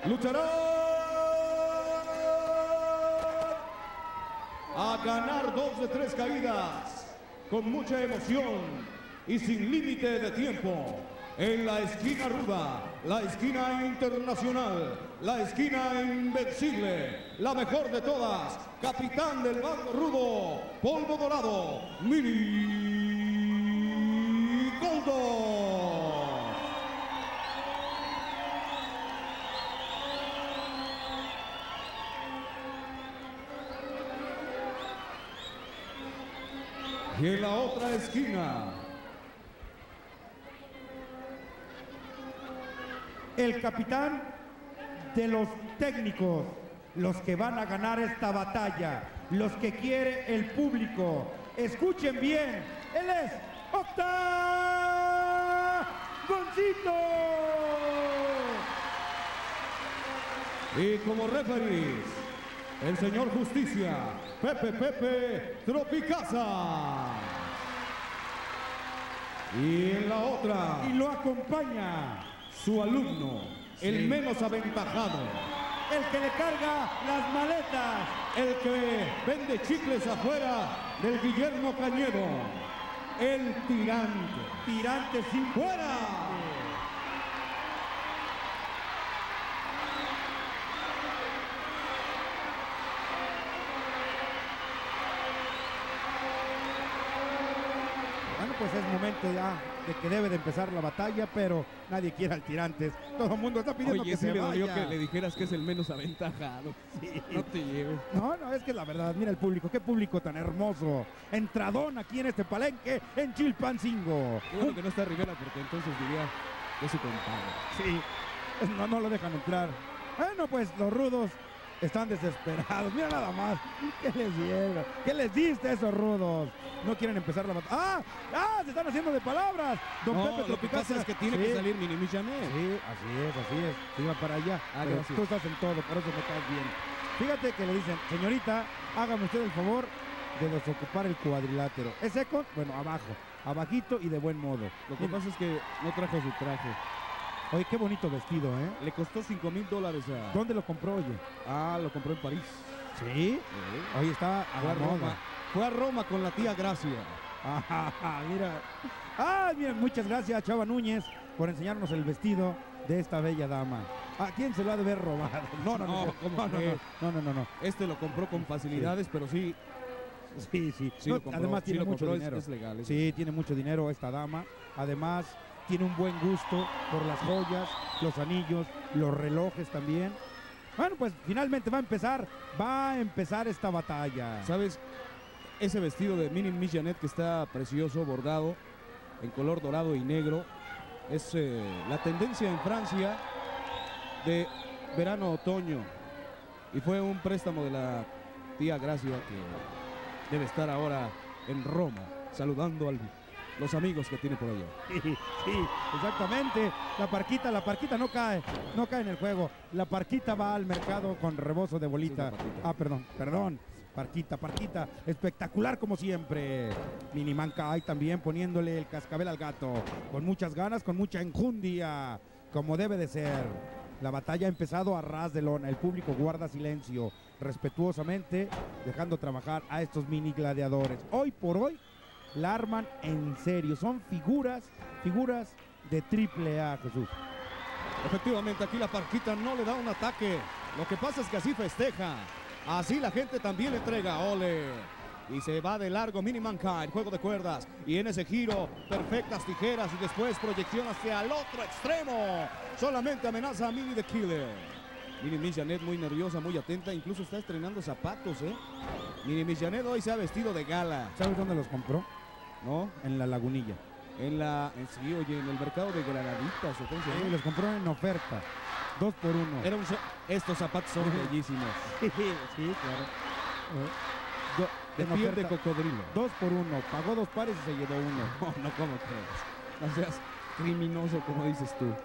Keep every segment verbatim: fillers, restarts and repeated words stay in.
lucharán a ganar dos de tres caídas con mucha emoción y sin límite de tiempo. En la esquina ruda, la esquina internacional, la esquina invencible, la mejor de todas, capitán del bando rudo, polvo dorado, Mini Goldo. Y en la otra esquina, el capitán de los técnicos, los que van a ganar esta batalla, los que quiere el público. Escuchen bien, él es Octagoncito. Y como referees, el señor Justicia, Pepe Pepe Tropicasa. Y en la otra, Y lo acompaña su alumno, sí. el menos aventajado, el que le carga las maletas, el que vende chicles afuera del Guillermo Cañedo, el tirante, tirante sin fuera. Bueno, pues es momento ya de que debe de empezar la batalla, pero nadie quiere al Tirantes. Todo el mundo está pidiendo Oye, que sí se me dolió vaya. que le dijeras que es el menos aventajado. Sí. No te lleves. No, no, es que la verdad, mira el público, qué público tan hermoso. Entradón aquí en este palenque, en Chilpancingo. Qué bueno que no está Rivera, porque entonces diría que es su compadre. Sí, no, no lo dejan entrar. Bueno, pues los rudos están desesperados. Mira nada más. ¿Qué les dieron? ¿Qué les diste a esos rudos? No quieren empezar la batalla. ¡Ah! ¡Ah! Se están haciendo de palabras. Don No, Pepe lo que Tropicasa. pasa es que tiene Sí, que salir Mini Michanet. Sí, así es, así es. Se iba para allá. Ah, pero gracias. tú estás en todo, por eso me caes bien. Fíjate que le dicen, señorita, hágame usted el favor de desocupar el cuadrilátero. ¿Es seco? Bueno, abajo. Abajito y de buen modo. Lo que pasa es que no trajo su traje. Oye, qué bonito vestido, ¿eh? Le costó cinco mil dólares a... ¿Dónde lo compró, oye? Ah, lo compró en París. ¿Sí? Oye, está a Fue la a Roma. moda. Fue a Roma con la tía Gracia. Ah, mira. Ah, miren, muchas gracias, Chava Núñez, por enseñarnos el vestido de esta bella dama. ¿A quién se lo ha de ver robado? No, no, no. No, ¿cómo no, no, crees? no, no, no, no. Este lo compró con facilidades, pero sí, Sí, sí. sí No, lo compró. además sí tiene lo mucho compró, es- dinero. Es, legal. es- Sí, tiene mucho dinero esta dama. Además, tiene un buen gusto por las joyas, los anillos, los relojes también. Bueno, pues finalmente va a empezar, va a empezar esta batalla. ¿Sabes? Ese vestido de Mini Michanet que está precioso, bordado, en color dorado y negro, es eh, la tendencia en Francia de verano-otoño. Y fue un préstamo de la tía Gracia, que debe estar ahora en Roma, saludando a los amigos que tiene por allá. Sí, sí, exactamente. La parquita, la parquita no cae, no cae en el juego. La parquita va al mercado con rebozo de bolita. Sí, la parquita. Ah, perdón, perdón. Parquita, parquita, espectacular como siempre. Minimanca ahí también poniéndole el cascabel al gato. Con muchas ganas, con mucha enjundia, como debe de ser. La batalla ha empezado a ras de lona. El público guarda silencio, respetuosamente, dejando trabajar a estos mini gladiadores. Hoy por hoy, la arman en serio. Son figuras, figuras de triple A, Jesús. Efectivamente, aquí la parquita no le da un ataque. Lo que pasa es que así festeja. Así la gente también le entrega. Ole. Y se va de largo Mini Mankind, juego de cuerdas. Y en ese giro, perfectas tijeras. Y después proyección hacia el otro extremo. Solamente amenaza a Mini the Killer. Mini Michanet muy nerviosa, muy atenta. Incluso está estrenando zapatos, ¿eh? Mini Michanet hoy se ha vestido de gala, ¿Sabes dónde los compró? ¿no? En la Lagunilla. En la, en sí, oye, en el mercado de granaditas, ¿o cómo se Sí, llama? los compró en oferta. Dos por uno. Era un, estos zapatos son bellísimos. Sí, sí, claro. Eh, do- De en piel de oferta, cocodrilo. dos por uno. Pagó dos pares y se llevó uno. No, no, ¿cómo crees? No seas criminoso como dices tú.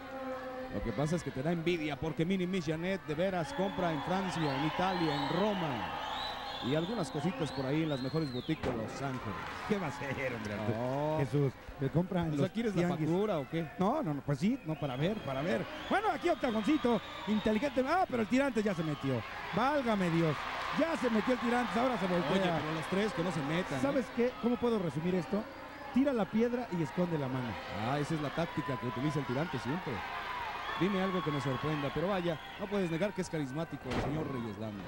Lo que pasa es que te da envidia porque Mini Michanet de veras compra en Francia, en Italia, en Roma. y algunas cositas por ahí en las mejores boutiques de Los Ángeles. ¿Qué va a ser, hombre? No. Jesús, me compran O los sea, ¿quieres la tianguis. factura o qué? No, no, no, pues sí, no, para ver, para ver. Bueno, aquí Octagoncito, inteligente. Ah, pero el Tirantes ya se metió. Válgame Dios. Ya se metió el Tirantes, ahora se voltea. Oye, pero los tres que no se metan. ¿eh? ¿Sabes qué? ¿Cómo puedo resumir esto? Tira la piedra y esconde la mano. Ah, esa es la táctica que utiliza el tirante siempre. Dime algo que me sorprenda, pero vaya, no puedes negar que es carismático el señor Reyes Dama.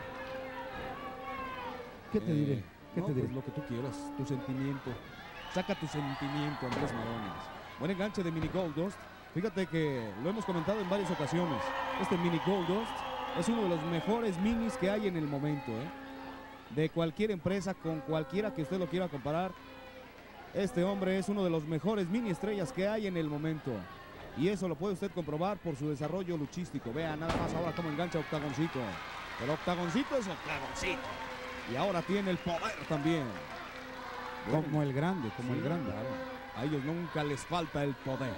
¿Qué te Eh, diré? ¿Qué no, te diré? pues lo que tú quieras, tu sentimiento. Saca tu sentimiento, Andrés Marones. Buen enganche de Mini Goldust. Fíjate que lo hemos comentado en varias ocasiones. Este Mini Goldust es uno de los mejores minis que hay en el momento, ¿eh? De cualquier empresa, con cualquiera que usted lo quiera comparar. Este hombre es uno de los mejores mini estrellas que hay en el momento. Y eso lo puede usted comprobar por su desarrollo luchístico. Vea nada más ahora cómo engancha Octagoncito. El Octagoncito es Octagoncito. Y ahora tiene el poder también. Bueno, Como el grande, como sí, el grande. claro. A ellos nunca les falta el poder.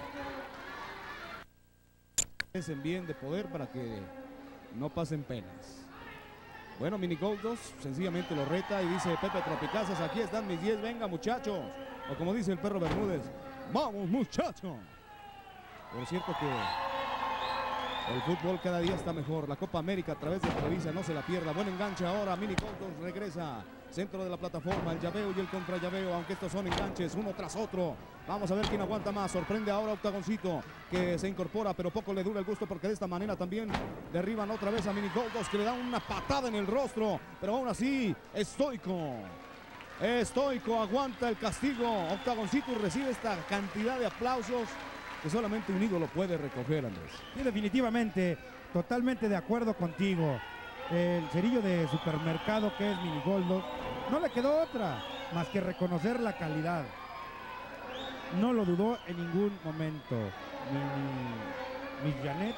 Hacen bien de poder para que no pasen penas. Bueno, Mini Goldos sencillamente lo reta y dice Pepe Tropicazas, aquí están mis diez, venga muchachos. O como dice el perro Bermúdez, vamos muchachos. Por cierto que el fútbol cada día está mejor. La Copa América a través de Televisa, no se la pierda. Buen enganche ahora, Mini Goldos regresa. Centro de la plataforma, el llaveo y el contrallaveo, aunque estos son enganches uno tras otro. Vamos a ver quién aguanta más. Sorprende ahora Octagoncito, que se incorpora, pero poco le dura el gusto porque de esta manera también derriban otra vez a Mini Goldos, que le da una patada en el rostro, pero aún así, estoico. Estoico, aguanta el castigo. Octagoncito y recibe esta cantidad de aplausos que solamente un ídolo puede recoger, Andrés. Sí, definitivamente, totalmente de acuerdo contigo. El cerillo de supermercado que es Mini Goldos, no le quedó otra más que reconocer la calidad. No lo dudó en ningún momento. Mini, Miss Janet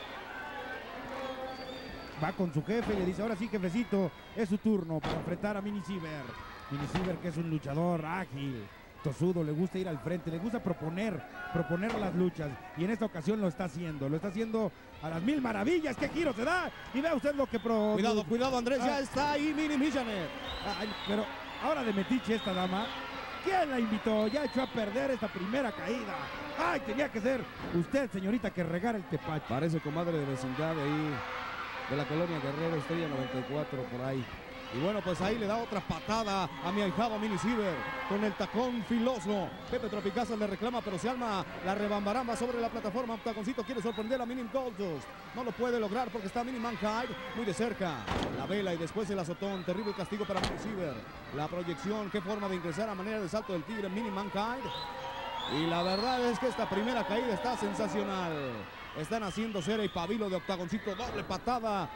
va con su jefe y le dice, ahora sí, jefecito, es su turno para enfrentar a Mini Ciber. Mini Ciber, que es un luchador ágil, tosudo, le gusta ir al frente, le gusta proponer, proponer las luchas, y en esta ocasión lo está haciendo, lo está haciendo a las mil maravillas. ¡Qué giro se da! Y vea usted lo que... Pro... Cuidado, cuidado, Andrés, ya Ah. está ahí Mini Mijanet. Ay, pero ahora de metiche esta dama, ¿quién la invitó? Ya echó a perder esta primera caída. ¡Ay, tenía que ser usted, señorita, que regara el tepache! Parece comadre de vecindad ahí de la colonia Guerrero, Estrella noventa y cuatro por ahí. Y bueno, pues ahí le da otra patada a mi ahijado Mini Ciber con el tacón filoso. Pepe Tropicazas le reclama, pero se arma la rebambaramba sobre la plataforma. Octagoncito quiere sorprender a Mini Goldust. No lo puede lograr porque está Mini Mankind muy de cerca. La vela y después el azotón. Terrible castigo para Mini Ciber. La proyección, qué forma de ingresar a manera de salto del tigre Mini Mankind. Y la verdad es que esta primera caída está sensacional. Están haciendo cera y pabilo de Octagoncito. Doble patada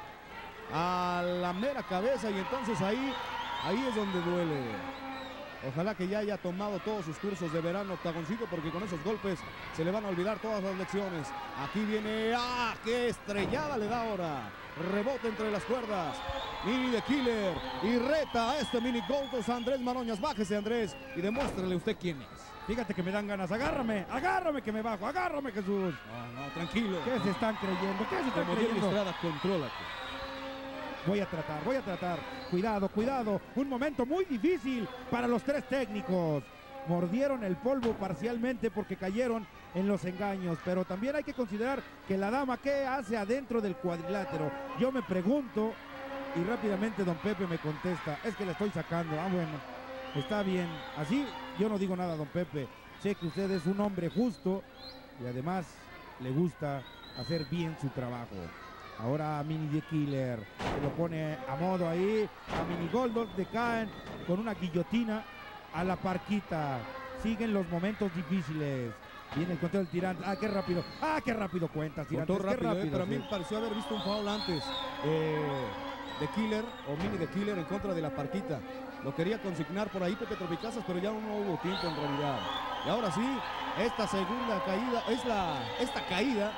a la mera cabeza y entonces ahí, ahí es donde duele. Ojalá que ya haya tomado todos sus cursos de verano Octagoncito, porque con esos golpes se le van a olvidar todas las lecciones. Aquí viene, ¡ah! ¡Qué estrellada le da ahora! Rebote entre las cuerdas. Mini de Killer y reta a este Mini Goldos Andrés Maroñas. Bájese, Andrés, y demuéstrele usted quién es. Fíjate que me dan ganas. Agárrame, agárrame que me bajo, agárrame, Jesús. No, no, tranquilo. ¿Qué se están creyendo? ¿Qué se están Como Diego creyendo? Estrada, contrólate. Voy a tratar, voy a tratar. Cuidado, cuidado. Un momento muy difícil para los tres técnicos. Mordieron el polvo parcialmente porque cayeron en los engaños. Pero también hay que considerar que la dama, ¿qué hace adentro del cuadrilátero? Yo me pregunto y rápidamente don Pepe me contesta. Es que la estoy sacando. Ah, bueno, está bien. Así yo no digo nada, don Pepe. Sé que usted es un hombre justo y además le gusta hacer bien su trabajo. Ahora a Mini de Killer, se lo pone a modo ahí, a Mini Goldos decaen con una guillotina a la Parquita. Siguen los momentos difíciles. Viene el conteo del Tirante. Ah, qué rápido. Ah, qué rápido cuentas, Tirantes. Contó Qué rápido, rápido. eh, pero a mí sí. me pareció haber visto un foul antes eh, de Killer o Mini de Killer en contra de la Parquita. Lo quería consignar por ahí Pepe Tropicazas, pero ya no hubo tiempo en realidad. Y ahora sí, esta segunda caída, es la, esta caída,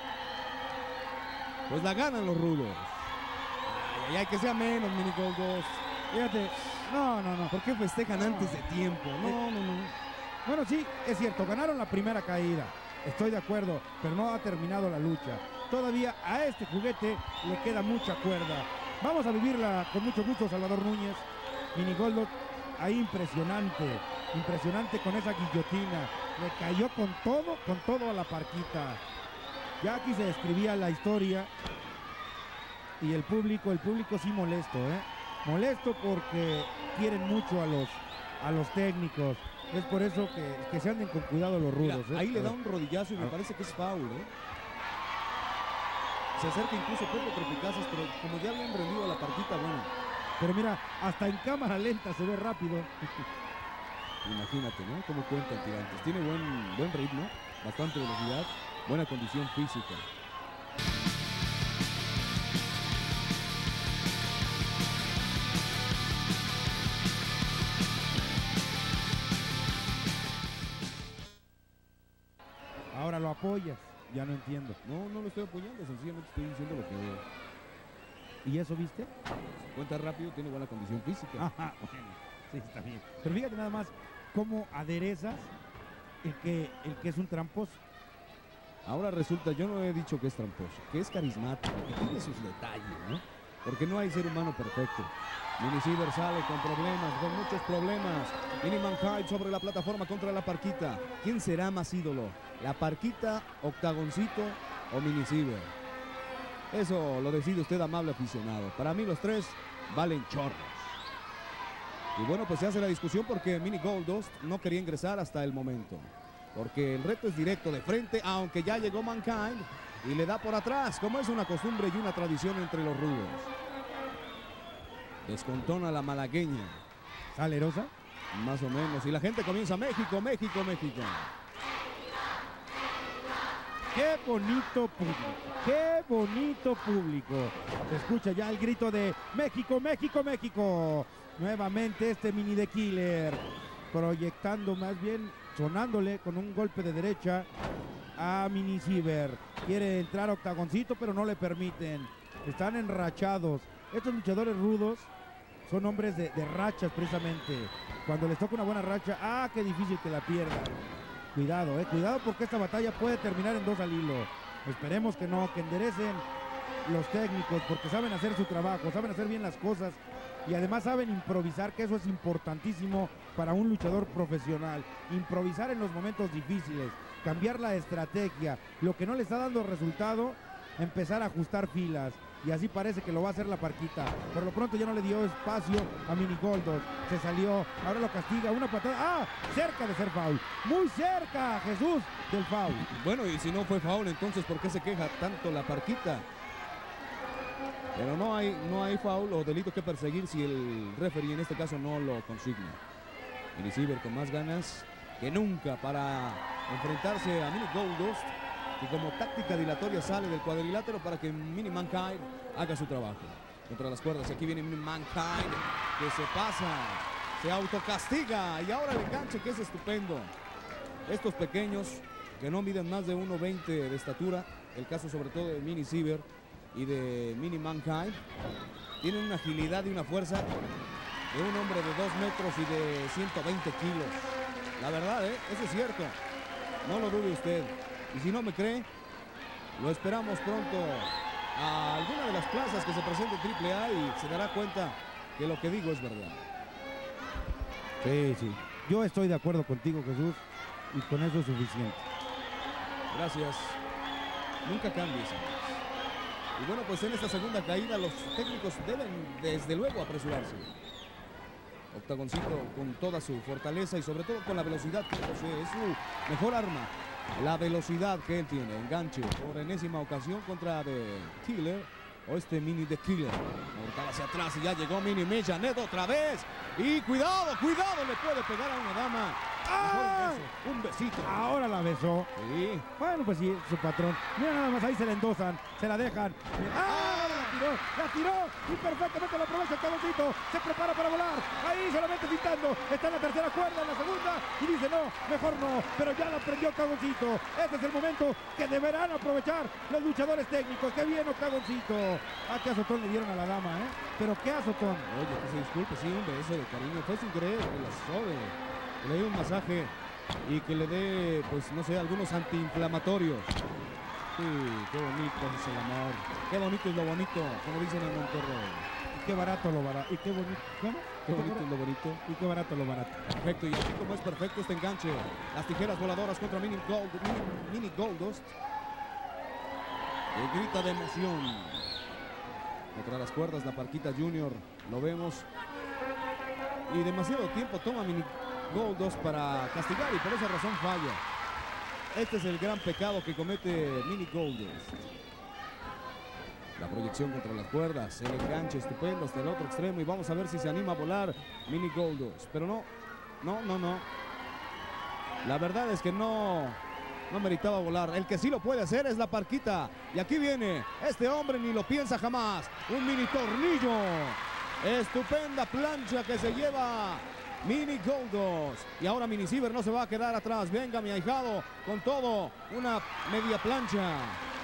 pues la ganan los rudos. Ay, ay, ay, que sea menos, Mini Goldos. Fíjate, no, no, no. ¿Por qué festejan No. antes de tiempo? No, no, no. Bueno, sí, es cierto, ganaron la primera caída. Estoy de acuerdo, pero no ha terminado la lucha. Todavía a este juguete le queda mucha cuerda. Vamos a vivirla con mucho gusto, Salvador Núñez. Mini Goldust ahí impresionante, impresionante con esa guillotina. Le cayó con todo, con todo a la Parquita. Ya aquí se describía la historia y el público, el público sí molesto, ¿eh? Molesto porque quieren mucho a los, a los técnicos. Es por eso que, que se anden con cuidado los rudos. Mira, ¿eh? ahí le da un rodillazo y me parece que es foul, ¿eh? Se acerca incluso poco Tropicazas, pero como ya le han rendido a la Parquita, bueno. Pero mira, hasta en cámara lenta se ve rápido. Imagínate, ¿no? Cómo cuentan Tirantes. Tiene buen, buen ritmo, bastante velocidad, buena condición física. Ahora lo apoyas, ya no entiendo. No, no lo estoy apoyando, sencillamente estoy diciendo lo que veo. ¿Y eso viste? Cuenta rápido, tiene buena condición física. Ajá, bueno, sí, está bien. Pero fíjate nada más cómo aderezas el que, el que es un tramposo. Ahora resulta, yo no he dicho que es tramposo, que es carismático, que tiene sus detalles, ¿no? Porque no hay ser humano perfecto. Mini Ciber sale con problemas, con muchos problemas. Mini Mankind sobre la plataforma contra la Parquita. ¿Quién será más ídolo? ¿La Parquita, Octagoncito o Mini Ciber? Eso lo decide usted, amable aficionado. Para mí los tres valen chorros. Y bueno, pues se hace la discusión porque Mini Goldust no quería ingresar hasta el momento. Porque el reto es directo de frente, aunque ya llegó Mankind y le da por atrás, como es una costumbre y una tradición entre los rudos. Descontona la malagueña. ¿Salerosa? Más o menos. Y la gente comienza México, México, México. ¡Qué bonito público! ¡Qué bonito público! Se escucha ya el grito de México, México, México. Nuevamente este Mini The Killer. Proyectando, más bien sonándole con un golpe de derecha a Mini Ciber. Quiere entrar a Octagoncito, pero no le permiten. Están enrachados. Estos luchadores rudos son hombres de, de rachas precisamente. Cuando les toca una buena racha, ¡ah, qué difícil que la pierdan! Cuidado, eh, cuidado porque esta batalla puede terminar en dos al hilo. Esperemos que no, que enderecen los técnicos porque saben hacer su trabajo, saben hacer bien las cosas y además saben improvisar, que eso es importantísimo para un luchador profesional. Improvisar en los momentos difíciles, cambiar la estrategia, lo que no le está dando resultado, empezar a ajustar filas. Y así parece que lo va a hacer la Parquita. Por lo pronto ya no le dio espacio a Mini Goldust. Se salió, ahora lo castiga, una patada. ¡Ah! Cerca de ser foul. Muy cerca, Jesús, del foul. Bueno, y si no fue foul, entonces ¿por qué se queja tanto la Parquita? Pero no hay, no hay foul o delito que perseguir si el referee en este caso no lo consigna. Mini Ciber con más ganas que nunca para enfrentarse a Mini Goldust. Y como táctica dilatoria sale del cuadrilátero para que Mini Mankind haga su trabajo. Contra las cuerdas, y aquí viene Mini Mankind, que se pasa, se autocastiga. Y ahora el enganche, que es estupendo. Estos pequeños, que no miden más de uno veinte de estatura, el caso sobre todo de Mini Ciber y de Mini Mankind, tienen una agilidad y una fuerza de un hombre de dos metros y de ciento veinte kilos. La verdad, ¿eh? Eso es cierto. No lo dude usted. Y si no me cree, lo esperamos pronto a alguna de las plazas que se presente en triple A y se dará cuenta que lo que digo es verdad. Sí, sí. Yo estoy de acuerdo contigo, Jesús, y con eso es suficiente. Gracias. Nunca cambies. Y bueno, pues en esta segunda caída los técnicos deben desde luego apresurarse. Octagoncito con toda su fortaleza y sobre todo con la velocidad que posee. Es su mejor arma. La velocidad que él tiene. Enganche por enésima ocasión contra The Killer. O este Mini The Killer. Mortal hacia atrás y ya llegó Mini Mijanet otra vez. Y cuidado, cuidado, le puede pegar a una dama. ¡Ah! Un beso, un besito. Ahora la besó. Sí. Bueno, pues sí, su patrón. Mira nada más, ahí se la endosan, se la dejan. ¡Ah! La tiró, la tiró y perfectamente la aprovecha el Octagoncito. Se prepara para volar. Ahí solamente pintando. Está en la tercera cuerda, en la segunda. Y dice no, mejor no. Pero ya la prendió Octagoncito. Este es el momento que deberán aprovechar los luchadores técnicos. ¡Qué bien, Octagoncito! Ah, qué azotón le dieron a la dama, ¿eh? Pero qué azotón. Oye, que se disculpe, sí, un beso de cariño. Fue sin querer que la sobe. Que le dé un masaje y que le dé, pues, no sé, algunos antiinflamatorios. Sí, qué bonito es el amor. Qué bonito es lo bonito, como dicen en Monterrey. qué barato lo barato. Y qué bonito. ¿Cómo? Qué bonito es lo bonito. Y qué barato lo barato. Perfecto, y así como es perfecto este enganche. Las tijeras voladoras contra Mini, Gold, Mini, Mini Goldust. Que grita de emoción. Contra las cuerdas la Parquita Junior. Lo vemos. Y demasiado tiempo toma Mini Goldust para castigar y por esa razón falla. Este es el gran pecado que comete Mini Goldust. La proyección contra las cuerdas, el enganche estupendo hasta el otro extremo y vamos a ver si se anima a volar Mini Goldust. Pero no, no, no, no. La verdad es que no, no meritaba volar. El que sí lo puede hacer es la Parquita. Y aquí viene, este hombre ni lo piensa jamás. Un mini tornillo. Estupenda plancha que se lleva Mini Goldust. Y ahora Mini Ciber no se va a quedar atrás. Venga mi ahijado con todo, una media plancha.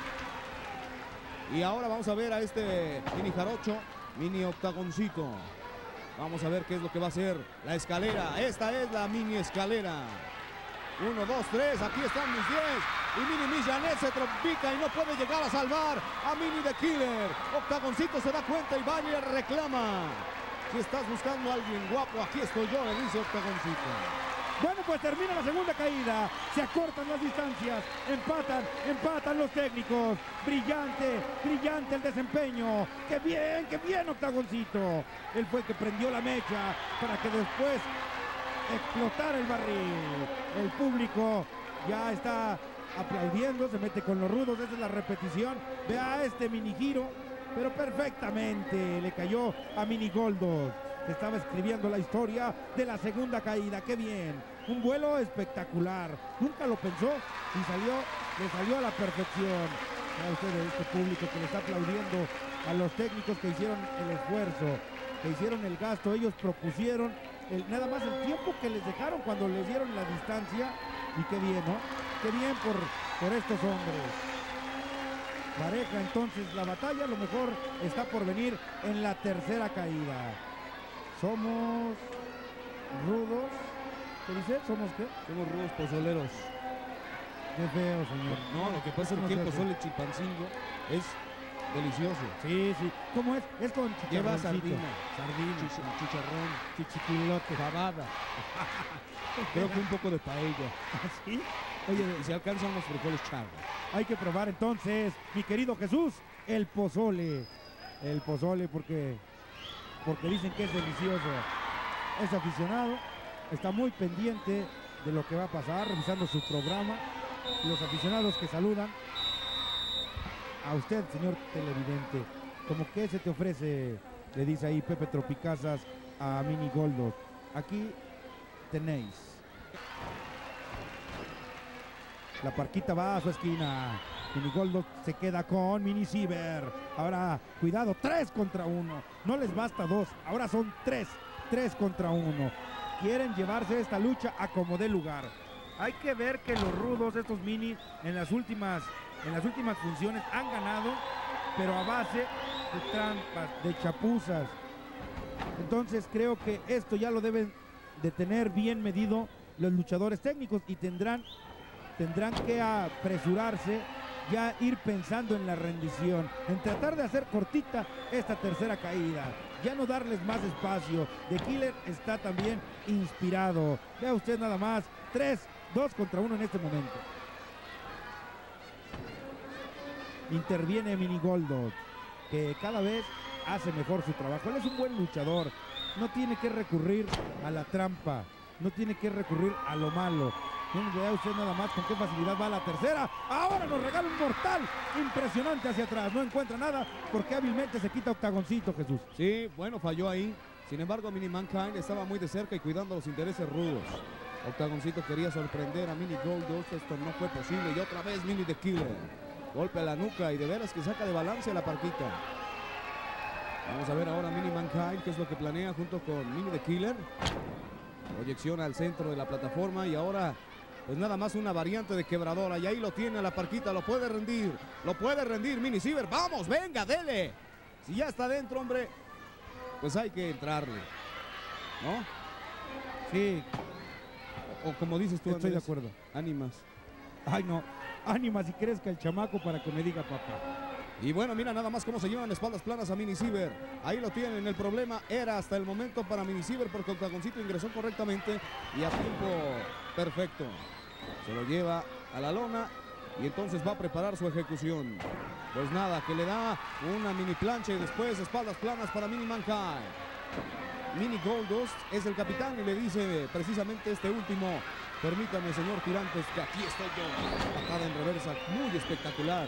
Y ahora vamos a ver a este mini jarocho, mini octagoncito. Vamos a ver qué es lo que va a hacer la escalera. Esta es la mini escalera. Uno, dos, tres, aquí están mis diez. Y Mini Mijanet se tropica y no puede llegar a salvar a Mini The Killer. Octagoncito se da cuenta y va y le reclama. Si estás buscando a alguien guapo, aquí estoy yo, le dice Octagoncito. Bueno, pues termina la segunda caída, se acortan las distancias, empatan, empatan los técnicos. Brillante, brillante el desempeño. ¡Qué bien, qué bien Octagoncito! Él fue el que prendió la mecha para que después explotara el barril. El público ya está aplaudiendo, se mete con los rudos, esa es la repetición. Vea este mini giro, pero perfectamente le cayó a Mini Goldust. Estaba escribiendo la historia de la segunda caída. ¡Qué bien! Un vuelo espectacular. Nunca lo pensó y salió, le salió a la perfección. Vea usted este público que le está aplaudiendo a los técnicos que hicieron el esfuerzo, que hicieron el gasto. Ellos propusieron el, nada más el tiempo que les dejaron cuando les dieron la distancia. Y qué bien, ¿no? Qué bien por, por estos hombres. Pareja, entonces la batalla a lo mejor está por venir en la tercera caída. Somos rudos. ¿Qué dice? ¿Somos qué? Somos rudos pozoleros. Qué feo, señor. No, lo que pasa es que el pozole chilpancingo es delicioso. Sí, sí. ¿Cómo es? Es con Lleva chicharroncito. sardina, Sardina. Chich- chicharrón, Chichiculote. fabada. Creo que un poco de paella. ¿Sí? Oye, y se alcanzan unos frijoles charros. Hay que probar entonces, mi querido Jesús, el pozole. El pozole porque, porque dicen que es delicioso. Es aficionado, está muy pendiente de lo que va a pasar, revisando su programa. Los aficionados que saludan a usted, señor televidente, como que se te ofrece, le dice ahí Pepe Tropicazas a Mini Goldust. Aquí tenéis. La Parquita va a su esquina. Mini Goldust se queda con Mini Ciber. Ahora, cuidado, tres contra uno. No les basta dos, ahora son tres. Tres contra uno. Quieren llevarse esta lucha a como dé lugar. Hay que ver que los rudos, estos minis, en las últimas, en las últimas funciones han ganado, pero a base de trampas, de chapuzas. Entonces creo que esto ya lo deben de tener bien medido los luchadores técnicos y tendrán, tendrán que apresurarse, ya ir pensando en la rendición, en tratar de hacer cortita esta tercera caída, ya no darles más espacio. The Killer está también inspirado. Vea usted nada más, tres, dos contra uno en este momento. Interviene Mini Goldust, que cada vez hace mejor su trabajo. Él es un buen luchador, no tiene que recurrir a la trampa, no tiene que recurrir a lo malo. Vea usted nada más con qué facilidad va la tercera. Ahora nos regala un mortal impresionante hacia atrás. No encuentra nada porque hábilmente se quita Octagoncito, Jesús. Sí, bueno, falló ahí. Sin embargo, Mini Mankind estaba muy de cerca y cuidando los intereses rudos. Octagoncito quería sorprender a Mini Goldust. Esto no fue posible. Y otra vez Mini The Killer. Golpe a la nuca y de veras que saca de balance a la Parquita. Vamos a ver ahora Mini Mankind qué es lo que planea junto con Mini The Killer. Proyección al centro de la plataforma y ahora pues nada más una variante de quebradora. Y ahí lo tiene la Parquita, lo puede rendir. Lo puede rendir Mini Ciber. ¡Vamos, venga, dele! Si ya está dentro, hombre, pues hay que entrarle, ¿no? Sí, O, o como dices tú, estoy de Andrés, acuerdo. ánimas. Ay, no. Ánima si crezca el chamaco para que me diga papá. Y bueno, mira nada más cómo se llevan espaldas planas a Mini Ciber. Ahí lo tienen. El problema era hasta el momento para Mini Ciber porque Octagoncito ingresó correctamente y a tiempo perfecto. Se lo lleva a la lona y entonces va a preparar su ejecución. Pues nada, que le da una mini plancha y después espaldas planas para Mini Mankind. Mini Goldust es el capitán y le dice precisamente este último: permítame, señor Tirantes, que aquí estoy yo. Patada en reversa muy espectacular.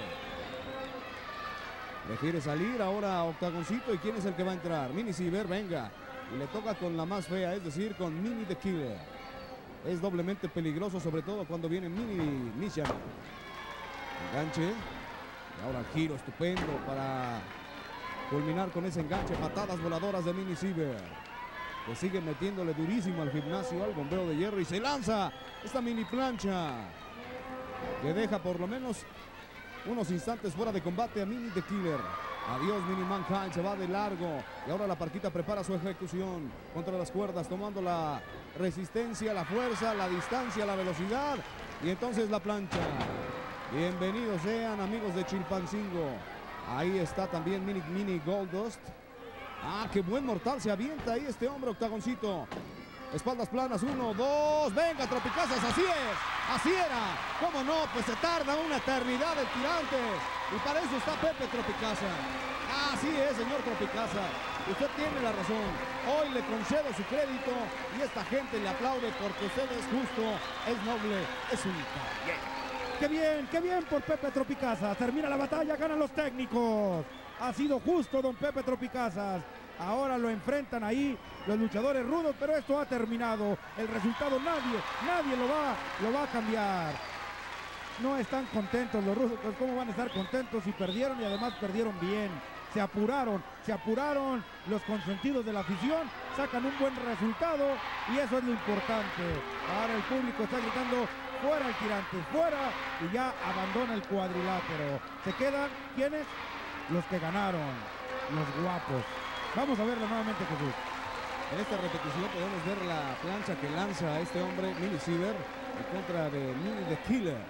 Prefiere salir ahora a Octagoncito. ¿Y quién es el que va a entrar? Mini Ciber, venga. Y le toca con la más fea, es decir, con Mini the Killer. Es doblemente peligroso, sobre todo cuando viene Mini Misha. Enganche. Y ahora el giro estupendo para culminar con ese enganche. Patadas voladoras de Mini Ciber, que sigue metiéndole durísimo al gimnasio, al bombeo de hierro. Y se lanza esta mini plancha que deja por lo menos unos instantes fuera de combate a Mini the Killer. Adiós Mini Mankind, se va de largo. Y ahora la Parquita prepara su ejecución contra las cuerdas, tomando la resistencia, la fuerza, la distancia, la velocidad. Y entonces la plancha. Bienvenidos sean, amigos de Chilpancingo. Ahí está también Mini, Mini Goldust. Ah, qué buen mortal se avienta ahí este hombre, Octagoncito. Espaldas planas, uno, dos, venga Tropicazas, así es, así era. ¿Cómo no? Pues se tarda una eternidad el Tirantes. Y para eso está Pepe Tropicasa. Así es, señor Tropicasa. Usted tiene la razón. Hoy le concedo su crédito y esta gente le aplaude porque usted es justo, es noble, es un caballero. ¡Qué bien, qué bien por Pepe Tropicazas! Termina la batalla, ganan los técnicos. Ha sido justo don Pepe Tropicazas. Ahora lo enfrentan ahí los luchadores rudos, pero esto ha terminado. El resultado nadie, nadie lo va, lo va a cambiar. No están contentos los rudos, pues cómo van a estar contentos si perdieron y además perdieron bien. Se apuraron, se apuraron los consentidos de la afición, sacan un buen resultado y eso es lo importante. Ahora el público está gritando: fuera el Tirantes, fuera, y ya abandona el cuadrilátero. Se quedan, ¿quiénes? Los que ganaron, los guapos. Vamos a verlo nuevamente, Jesús. En esta repetición podemos ver la plancha que lanza a este hombre, Mini Ciber, en contra de Mini the Killer.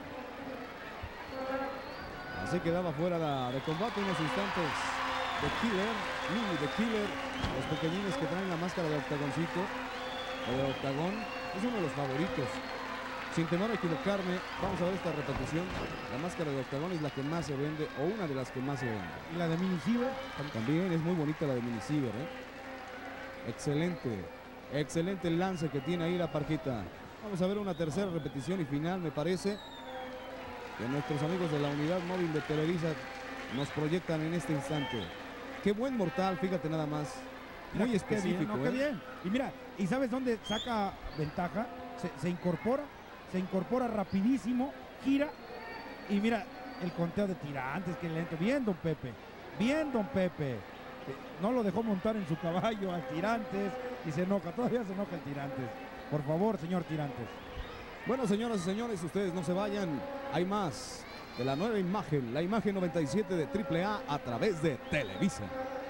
Así quedaba fuera la, de combate unos instantes de Killer, Mini the Killer. Los pequeñines que traen la máscara de Octagoncito, o de Octagón, es uno de los favoritos. Sin temor a equivocarme, vamos a ver esta repetición. La máscara de Octagón es la que más se vende, o una de las que más se vende. ¿Y la de Mini Ciber? También es muy bonita la de Mini Ciber, ¿eh? Excelente, excelente el lance que tiene ahí la Parquita. Vamos a ver una tercera repetición y final, me parece, que nuestros amigos de la unidad móvil de Televisa nos proyectan en este instante. Qué buen mortal, fíjate nada más. Muy Mira, específico. Qué bien, ¿no? ¿eh? Qué bien. Y mira, ¿y sabes dónde saca ventaja? Se, se incorpora, se incorpora rapidísimo, gira y mira el conteo de Tirantes, que lento. Bien, don Pepe, bien, don Pepe. No lo dejó montar en su caballo al Tirantes y se enoja, todavía se enoja el Tirantes. Por favor, señor Tirantes. Bueno, señoras y señores, ustedes no se vayan. Hay más de la nueva imagen, la imagen noventa y siete de triple A a través de Televisa.